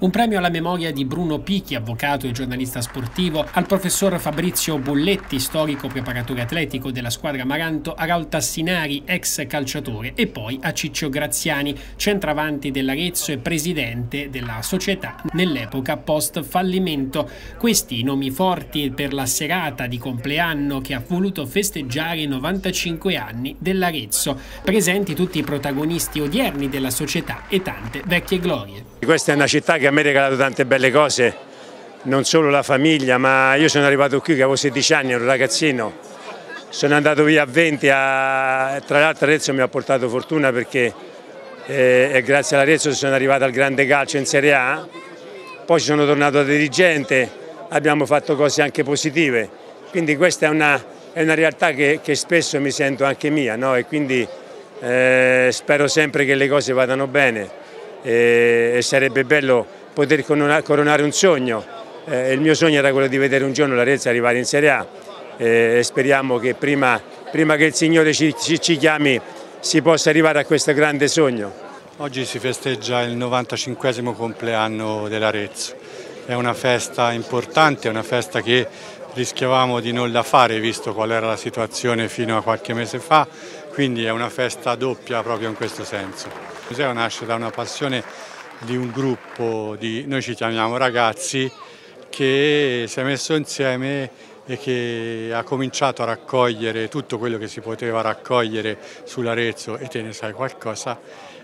Un premio alla memoria di Bruno Pichi, avvocato e giornalista sportivo, al professor Fabrizio Bulletti, storico preparatore atletico della squadra Amaranto, a Raul Tassinari, ex calciatore, e poi a Ciccio Graziani, centravanti dell'Arezzo e presidente della società nell'epoca post fallimento. Questi i nomi forti per la serata di compleanno che ha voluto festeggiare i 95 anni dell'Arezzo. Presenti tutti i protagonisti odierni della società e tante vecchie glorie. Questa è una città che mi ha regalato tante belle cose, non solo la famiglia, ma io sono arrivato qui che avevo 16 anni, ero un ragazzino, sono andato via a 20, tra l'altro Arezzo mi ha portato fortuna perché grazie all'Arezzo sono arrivato al grande calcio in Serie A, poi sono tornato da dirigente, abbiamo fatto cose anche positive, quindi questa è una realtà che spesso mi sento anche mia, no? E quindi spero sempre che le cose vadano bene. E sarebbe bello poter coronare un sogno. Il mio sogno era quello di vedere un giorno l'Arezzo arrivare in Serie A e speriamo che prima che il Signore ci chiami si possa arrivare a questo grande sogno. Oggi si festeggia il 95esimo compleanno dell'Arezzo, è una festa importante, è una festa che rischiavamo di non la fare visto qual era la situazione fino a qualche mese fa, quindi è una festa doppia proprio in questo senso. Il museo nasce da una passione di un gruppo, noi ci chiamiamo ragazzi, che si è messo insieme e che ha cominciato a raccogliere tutto quello che si poteva raccogliere sull'Arezzo, e te ne sai qualcosa,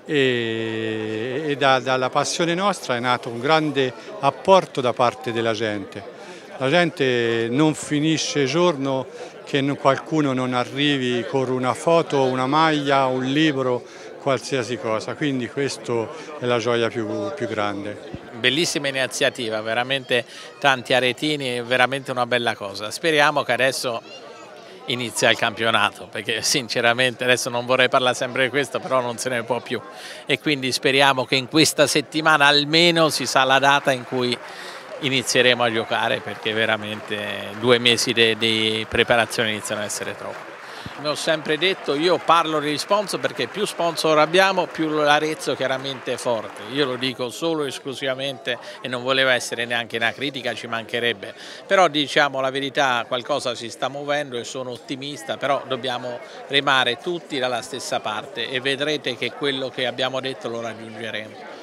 e dalla passione nostra è nato un grande apporto da parte della gente. La gente non finisce giorno che qualcuno non arrivi con una foto, una maglia, un libro, qualsiasi cosa, quindi questa è la gioia più grande. Bellissima iniziativa, veramente tanti aretini, veramente una bella cosa. Speriamo che adesso inizia il campionato, perché sinceramente adesso non vorrei parlare sempre di questo, però non se ne può più, e quindi speriamo che in questa settimana almeno si sa la data in cui inizieremo a giocare, perché veramente 2 mesi di preparazione iniziano a essere troppo. Come ho sempre detto, io parlo di sponsor perché più sponsor abbiamo, più l'Arezzo chiaramente è forte. Io lo dico solo e esclusivamente, e non voleva essere neanche una critica, ci mancherebbe. Però diciamo la verità, qualcosa si sta muovendo e sono ottimista, però dobbiamo remare tutti dalla stessa parte e vedrete che quello che abbiamo detto lo raggiungeremo.